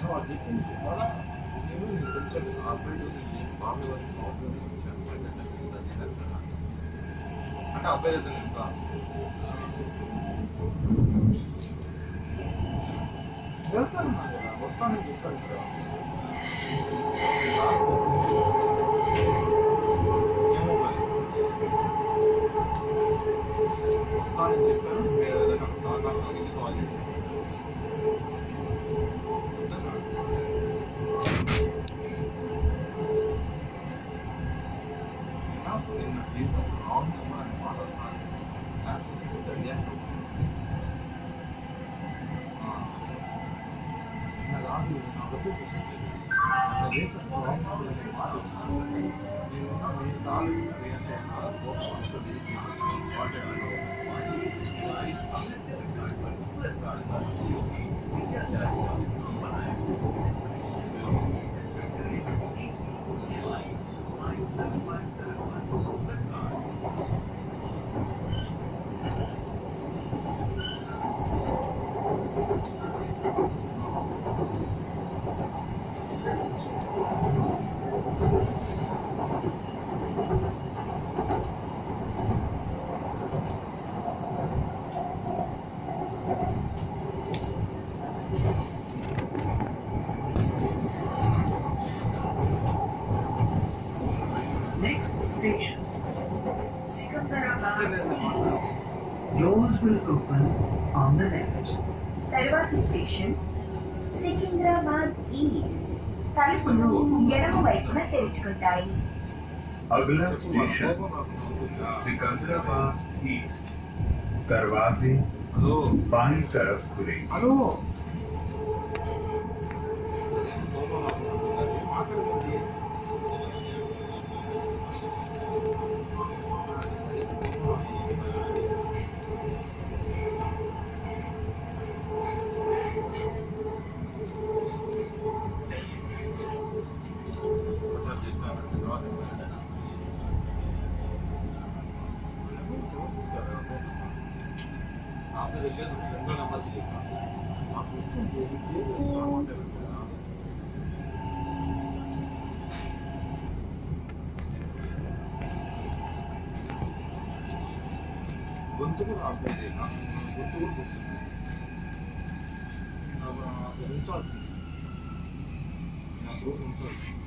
నేను కొంచెం అబ్బాయి మామూలు అవసరం అంటే అబ్బాయి దగ్గర ఇంకా వెళ్తాను వస్తానని చెప్పాను సార్ ఏమో వస్తానని చెప్పాను మీరు ఏదైనా కాల్ చేశాను నిన్న చేసాం రాంగ్ నెంబర్ అని మాట్లాడుతున్నాను రాదు కాబట్టి నిన్న చేసాను రాంగ్ నెంబర్ అని మాట్లాడుతున్నాను నేను కావాల్సింది అంటే Next station, Secunderabad East. Doors will open on the left. Tarvati station, Secunderabad East. తలుపులు ఎడమ వైపున తెరుచుకుంటాయి. अगला स्टेशन सिकंदराबाद ईस्ट दरवाजे बाईं तरफ खुलेंगे। हेलो आपने देखिए రెండో నెంబర్ తీసేసాను ఆ పుస్తకం సేవ్ చేసుకున్నామంటే గొంతు కూడా అప్డేట్ చేయనా గొంతు కూడా గుర్తుంది అసలు ఉంచాల్సింది నా గ్రూప్ ఉంచాల్సింది